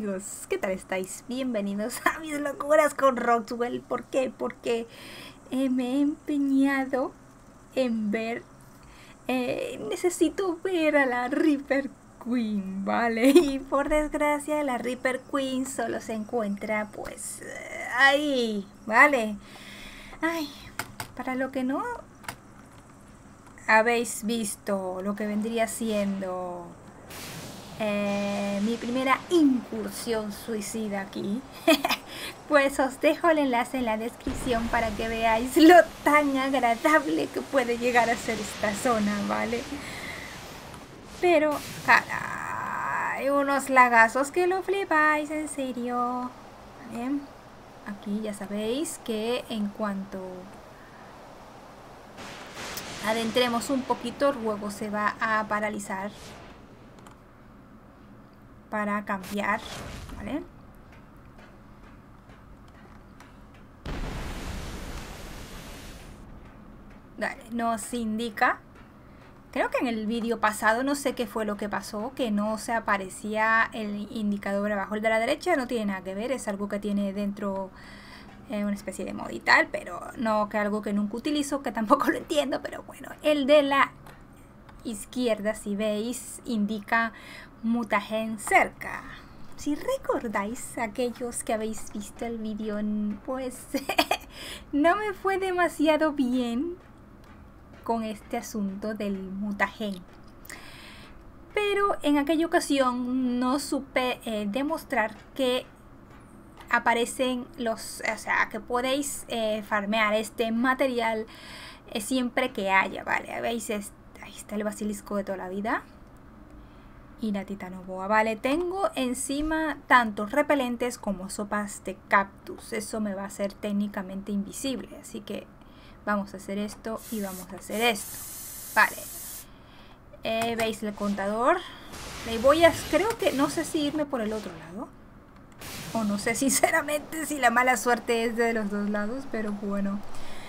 amigos, ¿qué tal estáis? Bienvenidos a mis locuras con Roxwell. ¿Por qué? Porque me he empeñado en ver, necesito ver a la Reaper Queen, ¿vale? Y por desgracia la Reaper Queen solo se encuentra pues ahí, ¿vale? Ay, para lo que no habéis visto lo que vendría siendo mi primera incursión suicida aquí, pues os dejo el enlace en la descripción para que veáis lo tan agradable que puede llegar a ser esta zona, ¿vale? Pero, caray, unos lagazos que lo flipáis, en serio, ¿vale? Aquí ya sabéis que en cuanto adentremos un poquito, el juego se va a paralizar para cambiar, ¿vale? Vale, nos indica, creo que en el vídeo pasado no sé qué fue lo que pasó, que no se aparecía el indicador abajo. El de la derecha no tiene nada que ver, es algo que tiene dentro una especie de mod y tal, pero no, que algo que nunca utilizo, que tampoco lo entiendo, pero bueno. El de la izquierda, si veis, indica mutagen cerca. Si recordáis, aquellos que habéis visto el vídeo, pues no me fue demasiado bien con este asunto del mutagen, pero en aquella ocasión no supe demostrar que aparecen los, o sea, que podéis farmear este material siempre que haya, ¿vale? ¿Veis? Ahí está el basilisco de toda la vida y la titanoboa, ¿vale? Tengo encima tanto repelentes como sopas de cactus. Eso me va a hacer técnicamente invisible, así que vamos a hacer esto y vamos a hacer esto, vale. ¿Veis el contador? Le voy a, creo que, no sé si irme por el otro lado o no sé sinceramente si la mala suerte es de los dos lados, pero bueno.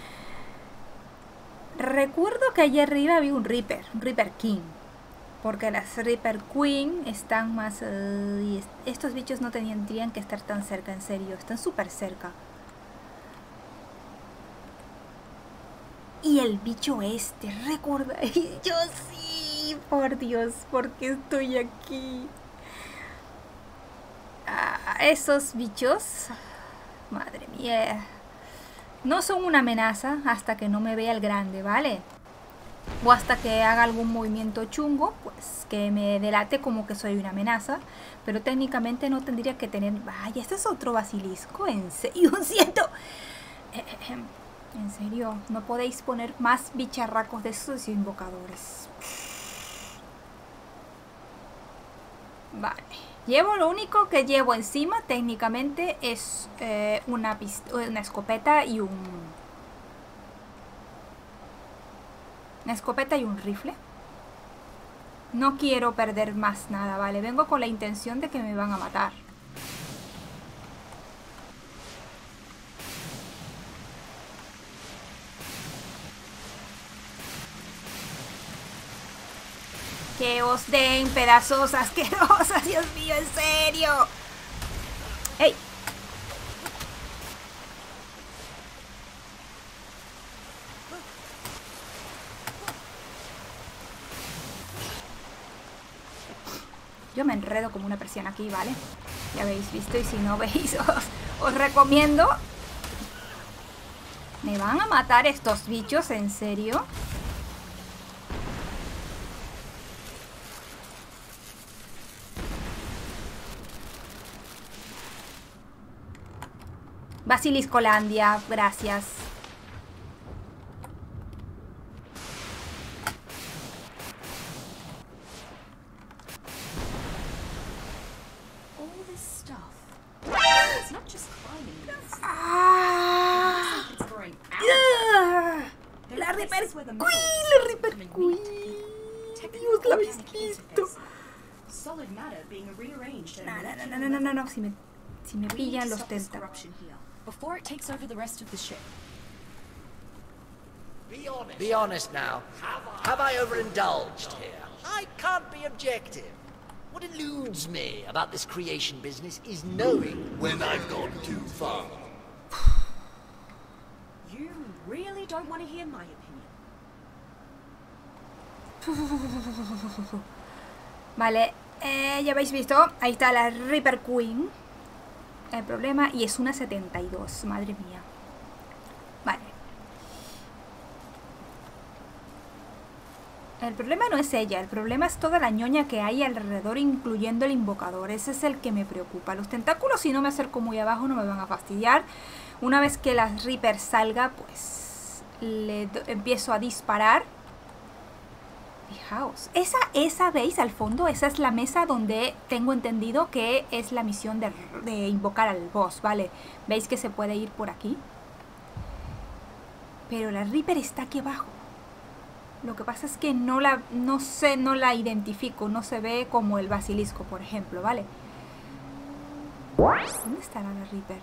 Recuerdo que allá arriba había un Reaper King, porque las Reaper Queen están más... y estos bichos no tendrían que estar tan cerca, en serio, están súper cerca. Y el bicho este, recuerda, yo sí, por Dios, porque estoy aquí. Esos bichos, madre mía, no son una amenaza hasta que no me vea el grande, ¿vale? O hasta que haga algún movimiento chungo, pues que me delate como que soy una amenaza. Pero técnicamente no tendría que tener... Vaya, este es otro basilisco, en serio, siento... En serio, no podéis poner más bicharracos de esos invocadores. Vale. Llevo, lo único que llevo encima técnicamente es una escopeta y un... Una escopeta y un rifle. No quiero perder más nada, ¿vale? Vengo con la intención de que me van a matar. Que os den pedazos asquerosos, Dios mío, en serio. ¡Ey! Yo me enredo como una persiana aquí, ¿vale? Ya habéis visto, y si no veis, os recomiendo. ¿Me van a matar estos bichos? ¿En serio? Basiliscolandia, gracias. La Reaper Queen, la Reaper Queen. Dios, la habéis visto. No, si me pillan los tentáculos. Be honest now. Have I overindulged here? I can't be objective. What eludes me about this creation business is knowing when I've gone too far. You really don't want to hear my opinion. Vale, ya habéis visto, ahí está la Reaper Queen. El problema, y es una 72, madre mía. Vale. El problema no es ella, el problema es toda la ñoña que hay alrededor, incluyendo el invocador. Ese es el que me preocupa. Los tentáculos, si no me acerco muy abajo, no me van a fastidiar. Una vez que la Reaper salga, pues empiezo a disparar. Fijaos, esa veis al fondo, esa es la mesa donde tengo entendido que es la misión de invocar al boss, ¿vale? ¿Veis que se puede ir por aquí? Pero la Reaper está aquí abajo. Lo que pasa es que no la identifico, no se ve como el basilisco, por ejemplo, ¿vale? ¿Dónde estará la Reaper?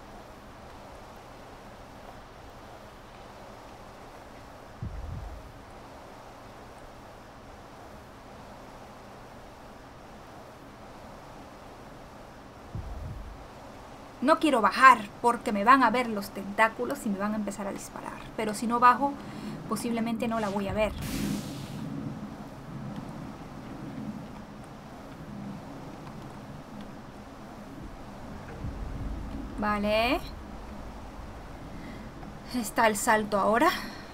No quiero bajar porque me van a ver los tentáculos y me van a empezar a disparar. Pero si no bajo, posiblemente no la voy a ver. Vale. Está el salto ahora.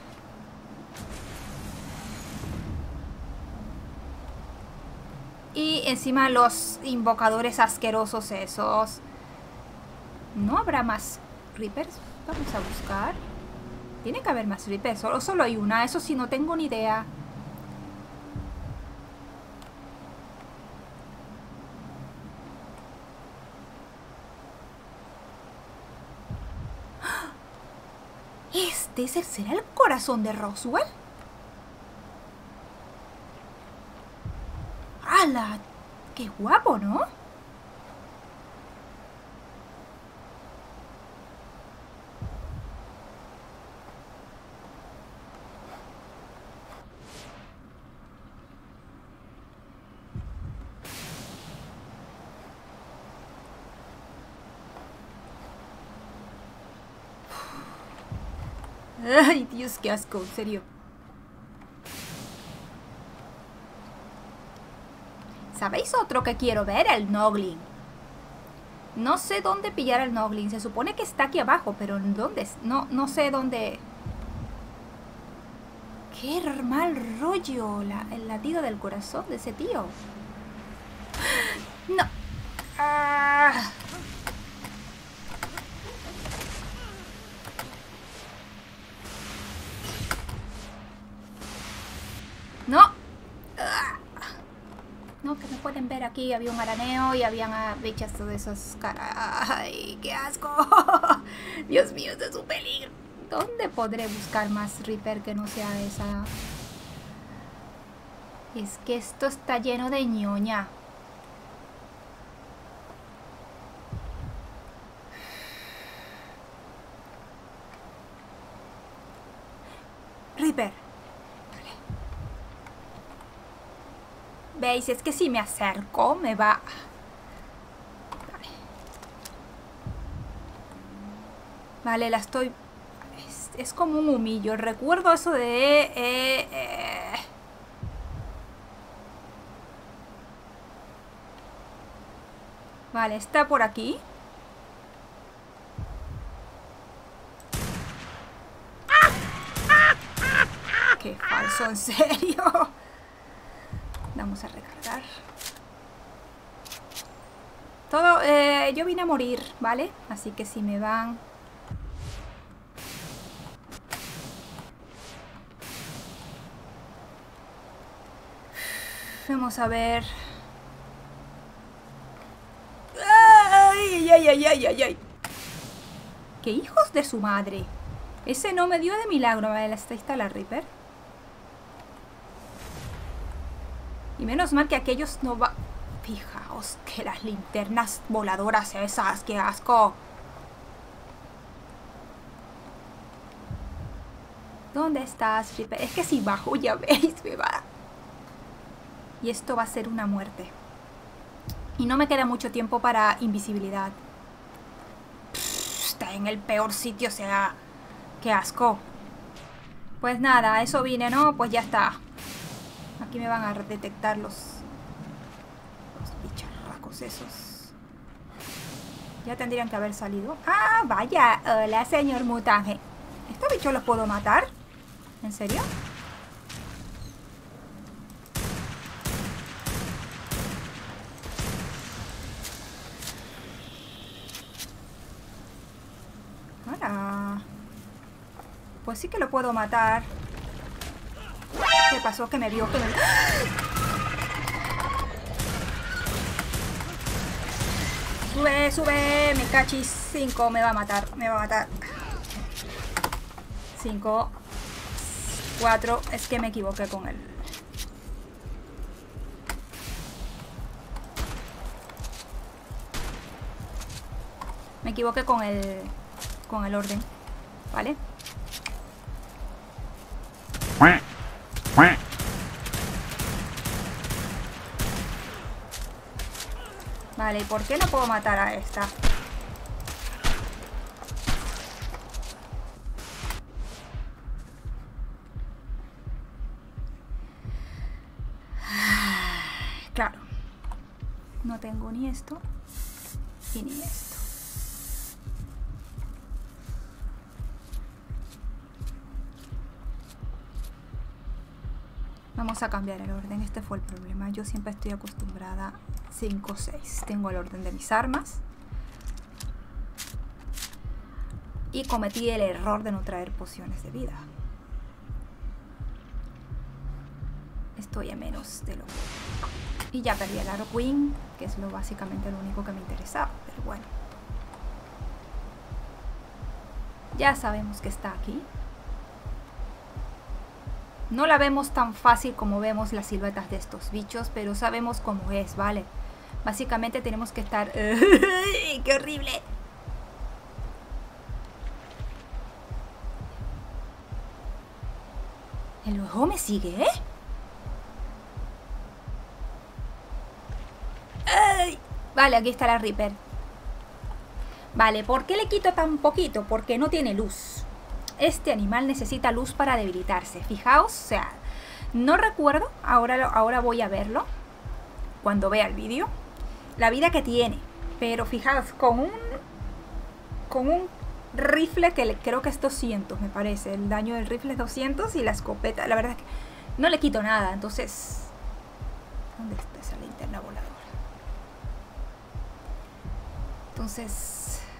Y encima los invocadores asquerosos esos. ¿No habrá más Reapers? Vamos a buscar. Tiene que haber más Reapers. Solo hay una. Eso sí, no tengo ni idea. ¿Será el corazón de Roswell? ¡Hala! ¡Qué guapo!, ¿no? Ay, Dios, qué asco, en serio. ¿Sabéis otro que quiero ver? El Noglin. No sé dónde pillar al Noglin. Se supone que está aquí abajo, pero ¿en dónde? No sé dónde. Qué mal rollo el latido del corazón de ese tío. No. Ah. No. No, que me pueden ver aquí. Había un araneo y habían bichas de esas caras. ¡Ay, qué asco! Dios mío, esto es un peligro. ¿Dónde podré buscar más Reaper que no sea esa? Es que esto está lleno de ñoña. Reaper. ¿Veis? Es que si me acerco me va... Vale, la estoy... Es como un humillo. Recuerdo eso de... Vale, está por aquí. ¡Qué falso, en serio! Vamos a recargar. Todo, yo vine a morir, ¿vale? Así que si me van... Vamos a ver... ¡Ay, ay, ay, ay, ay, ay! ¡Qué hijos de su madre! Ese no me dio de milagro. Vale, ahí está la Reaper. Y menos mal que aquellos no va... Fijaos que las linternas voladoras esas, qué asco. ¿Dónde estás, Reaper? Es que si bajo, ya veis, me va. Y esto va a ser una muerte. Y no me queda mucho tiempo para invisibilidad. Está en el peor sitio, o sea, qué asco. Pues nada, a eso vine, ¿no? Pues ya está. Aquí me van a detectar los bicharracos esos. Ya tendrían que haber salido. ¡Ah, vaya! Hola, señor mutante. ¿Estos bichos los puedo matar? ¿En serio? Hola. Pues sí que lo puedo matar. ¿Qué pasó? Que me vio, que me... Sube, sube, me cachis. 5, me va a matar, me va a matar. 5, 4, es que me equivoqué con él. Me equivoqué con el orden, ¿vale? Vale, ¿y por qué no puedo matar a esta? Claro. No tengo ni esto y ni esto. Vamos a cambiar el orden. Este fue el problema. Yo siempre estoy acostumbrada 5, 6. Tengo el orden de mis armas. Y cometí el error de no traer pociones de vida. Estoy a menos de lo... Y ya perdí el Arrow Queen, que es básicamente lo único que me interesaba. Pero bueno. Ya sabemos que está aquí. No la vemos tan fácil como vemos las siluetas de estos bichos, pero sabemos cómo es, ¿vale? Básicamente tenemos que estar... ¡Qué horrible! El ojo me sigue, ¿eh? ¡Ay! Vale, aquí está la Reaper. Vale, ¿por qué le quito tan poquito? Porque no tiene luz. Este animal necesita luz para debilitarse. Fijaos, o sea, no recuerdo, ahora voy a verlo cuando vea el vídeo, la vida que tiene. Pero fijaos, con un rifle que creo que es 200, me parece. El daño del rifle es 200 y la escopeta, la verdad es que no le quito nada. Entonces, ¿dónde está esa linterna voladora? Entonces...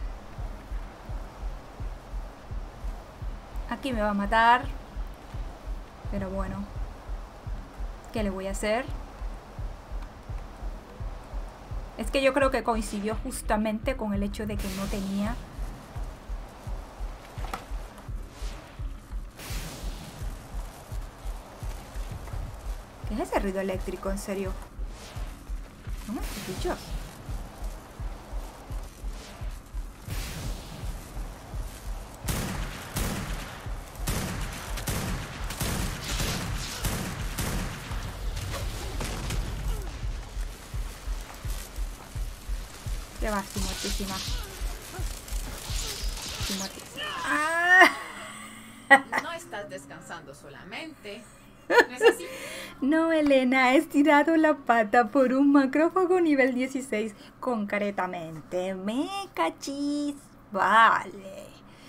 Aquí me va a matar. Pero bueno. ¿Qué le voy a hacer? Es que yo creo que coincidió justamente con el hecho de que no tenía... ¿Qué es ese ruido eléctrico? En serio. ¿Son estos bichos? Ya va, estoy muertísima. Estoy muertísima. ¡Ah! No estás descansando solamente. ¿No es así? No, Elena, he estirado la pata por un macrófago nivel 16 concretamente. Me cachis. Vale.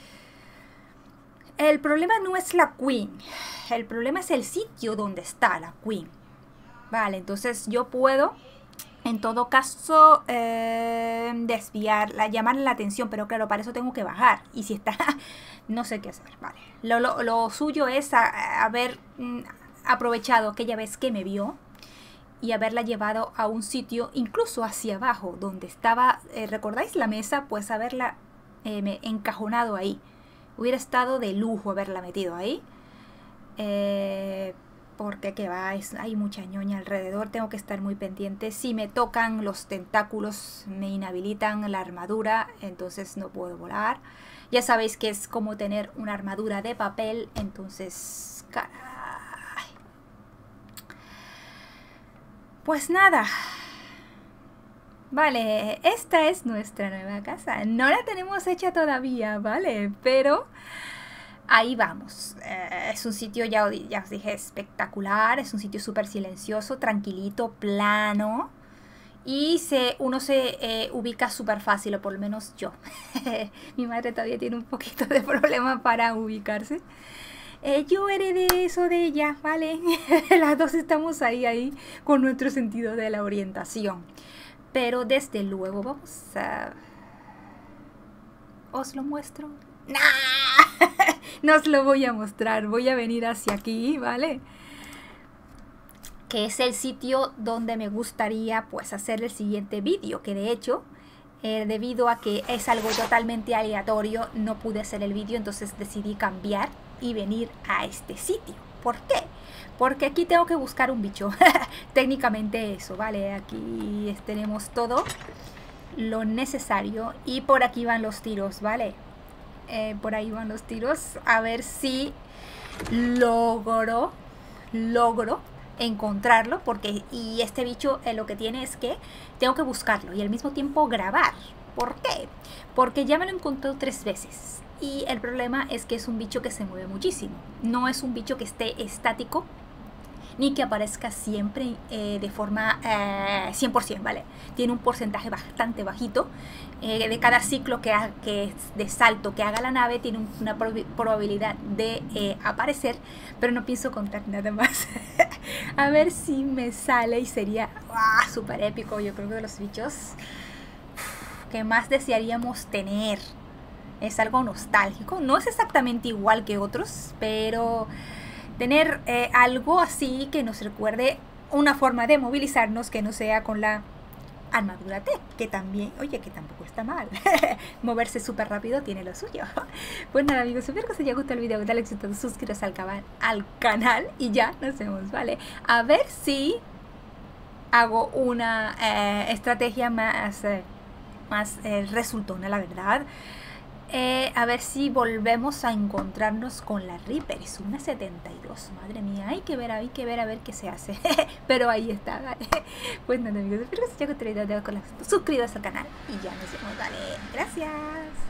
El problema no es la Queen. El problema es el sitio donde está la Queen. Vale, entonces yo puedo... En todo caso, desviarla, llamarle la atención, pero claro, para eso tengo que bajar. Y si está, no sé qué hacer, vale. Lo suyo es haber aprovechado aquella vez que me vio y haberla llevado a un sitio, incluso hacia abajo, donde estaba, ¿recordáis la mesa? Pues haberla encajonado ahí. Hubiera estado de lujo haberla metido ahí. Porque que va, hay mucha ñoña alrededor, tengo que estar muy pendiente. Si me tocan los tentáculos, me inhabilitan la armadura, entonces no puedo volar. Ya sabéis que es como tener una armadura de papel, entonces... Caray. Pues nada. Vale, esta es nuestra nueva casa. No la tenemos hecha todavía, ¿vale? Pero ahí vamos. Es un sitio, ya os dije, espectacular. Es un sitio súper silencioso, tranquilito, plano. Y uno se ubica súper fácil, o por lo menos yo. Mi madre todavía tiene un poquito de problema para ubicarse. Yo heredé eso de ella, ¿vale? Las dos estamos ahí con nuestro sentido de la orientación. Pero desde luego vamos a... ¿Os lo muestro? ¡Nah! No os lo voy a mostrar. Voy a venir hacia aquí, ¿vale? Que es el sitio donde me gustaría pues hacer el siguiente vídeo. Que de hecho, debido a que es algo totalmente aleatorio, no pude hacer el vídeo. Entonces decidí cambiar y venir a este sitio. ¿Por qué? Porque aquí tengo que buscar un bicho. Técnicamente eso, ¿vale? Aquí tenemos todo lo necesario. Y por aquí van los tiros, ¿vale? Por ahí van los tiros. A ver si logro encontrarlo. Y este bicho lo que tiene es que tengo que buscarlo y al mismo tiempo grabar. ¿Por qué? Porque ya me lo encontré 3 veces. Y el problema es que es un bicho que se mueve muchísimo. No es un bicho que esté estático, ni que aparezca siempre de forma 100%, ¿vale? Tiene un porcentaje bastante bajito. De cada ciclo que es de salto que haga la nave, tiene una probabilidad de aparecer, pero no pienso contar nada más. A ver si me sale y sería súper épico. Yo creo que de los bichos que más desearíamos tener. Es algo nostálgico. No es exactamente igual que otros, pero tener algo así que nos recuerde una forma de movilizarnos que no sea con la armadura T, que también, oye, que tampoco está mal. Moverse súper rápido tiene lo suyo. Pues nada, amigos, espero que os haya gustado el video. Dale éxito, suscríbete al canal y ya nos vemos, ¿vale? A ver si hago una estrategia más resultona, la verdad. A ver si volvemos a encontrarnos con la Reaper. Es una 72, madre mía, hay que ver a ver qué se hace. Pero ahí está, ¿vale? Pues nada, amigos, espero que os haya gustado el video. Suscríbete al canal y ya nos vemos, ¿vale? Gracias.